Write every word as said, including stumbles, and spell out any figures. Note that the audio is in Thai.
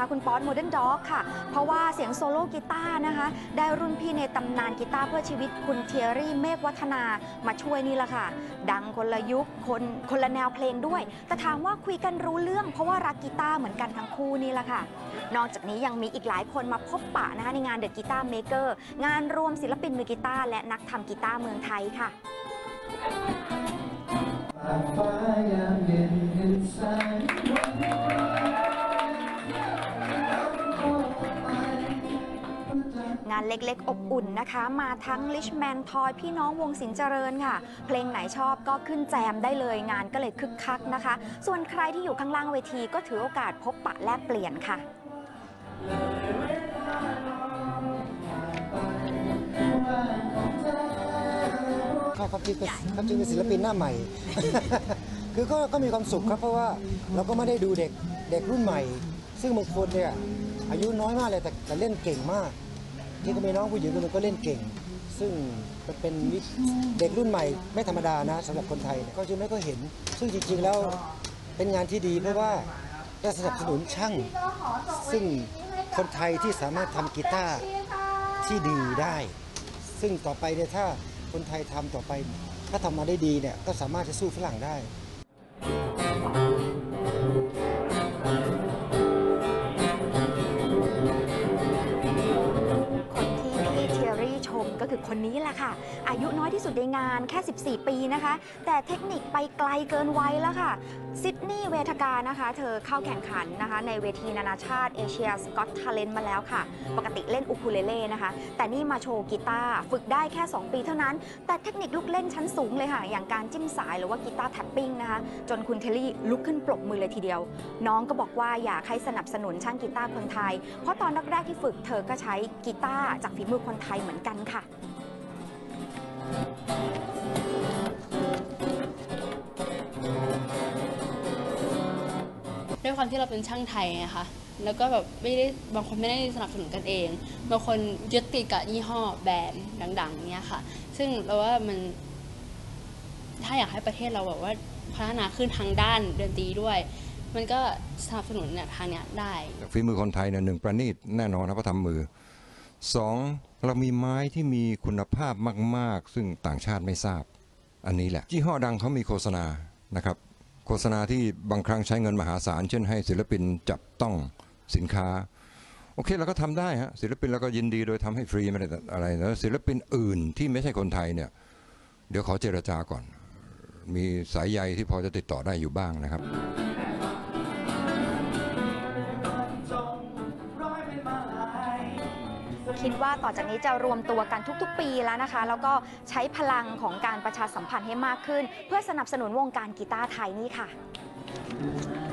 คุณป๊อตโมเดิร์นด็อกค่ะเพราะว่าเสียงโซโล่กีตาร์นะคะได้รุ่นพี่ในตำนานกีตาร์เพื่อชีวิตคุณเทียรี่เมฆวัฒนามาช่วยนี่แหละค่ะดังคนละยุคคนคนละแนวเพลงด้วยแต่ถามว่าคุยกันรู้เรื่องเพราะว่ารักกีตาร์เหมือนกันทั้งคู่นี่แหละค่ะนอกจากนี้ยังมีอีกหลายคนมาพบปะนะคะในงานเดอะกีตาร์เมเกอร์งานรวมศิลปินมือกีตาร์และนักทำกีตาร์เมืองไทยค่ะงานเล็กๆอบอุ่นนะคะมาทั้งลิชแมนทอยพี่น้องวงศิลป์เจริญค่ะเพลงไหนชอบก็ขึ้นแจมได้เลยงานก็เลยคึกคักนะคะส่วนใครที่อยู่ข้างล่างเวทีก็ถือโอกาสพบปะแลกเปลี่ยนค่ะความจริงเป็นความจริงเป็นศิลปินหน้าใหม่ คือก็ก็มีความสุขครับเพราะว่าเราก็ไม่ได้ดูเด็กเด็กรุ่นใหม่ซึ่งบางคนเนี่ยอายุน้อยมากเลยแต่แต่เล่นเก่งมากที่ก็มีน้องผู้หญิงคนนึงก็เล่นเก่งซึ่งเป็นเด็กรุ่นใหม่ไม่ธรรมดานะสำหรับคนไทยก็จะไม่ก็เห็นซึ่งจริงๆแล้วเป็นงานที่ดีเพราะว่าจะสนับสนุนช่างซึ่งคนไทยที่สามารถทำกีตาร์ที่ดีได้ซึ่งต่อไปเนี่ยถ้าคนไทยทำต่อไปถ้าทำมาได้ดีเนี่ยก็สามารถจะสู้ฝรั่งได้ก็คือคนนี้แหละค่ะอายุน้อยที่สุดในงานแค่สิบสี่ปีนะคะแต่เทคนิคไปไกลเกินวัยแล้วค่ะซิดนีย์เวทกานะคะเธอเข้าแข่งขันนะคะในเวทีนานาชาติเอเชียสกอตทาเลนต์มาแล้วค่ะปกติเล่นอูคูเลเล่นะคะแต่นี่มาโชว์กีตาร์ฝึกได้แค่สองปีเท่านั้นแต่เทคนิคลูกเล่นชั้นสูงเลยค่ะอย่างการจิ้มสายหรือว่ากีตาร์แท็ปปิ้งนะคะจนคุณเทลลี่ลุกขึ้นปรบมือเลยทีเดียวน้องก็บอกว่าอยากให้สนับสนุนช่างกีตาร์คนไทยเพราะตอนแรกๆที่ฝึกเธอก็ใช้กีตาร์จากฝีมือคนไทยเหมือนกันค่ะด้วยความที่เราเป็นช่างไทยไงคะแล้วก็แบบไม่ได้บางคนไม่ได้สนับสนุนกันเองบางคนยึดติดกับยี่ห้อแบรนด์ดังๆเนี้ยค่ะซึ่งเราว่ามันถ้าอยากให้ประเทศเราแบบว่าพัฒนาขึ้นทางด้านดนตรีด้วยมันก็สนับสนุนเนี่ยทางเนี้ยได้ฝีมือคนไทยเนี่ยหนึ่งประณีตแน่นอนนะเพราะทำมือสองเรามีไม้ที่มีคุณภาพมากๆซึ่งต่างชาติไม่ทราบอันนี้แหละยี่ห้อดังเขามีโฆษณานะครับโฆษณาที่บางครั้งใช้เงินมหาศาลเช่นให้ศิลปินจับต้องสินค้าโอเคเราก็ทำได้ฮะศิลปินเราก็ยินดีโดยทำให้ฟรีไม่ได้อะไรนะศิลปินอื่นที่ไม่ใช่คนไทยเนี่ยเดี๋ยวขอเจรจาก่อนมีสายใยที่พอจะติดต่อได้อยู่บ้างนะครับคิดว่าต่อจากนี้จะรวมตัวกันทุกๆปีแล้วนะคะแล้วก็ใช้พลังของการประชาสัมพันธ์ให้มากขึ้นเพื่อสนับสนุนวงการกีตาร์ไทยนี่ค่ะ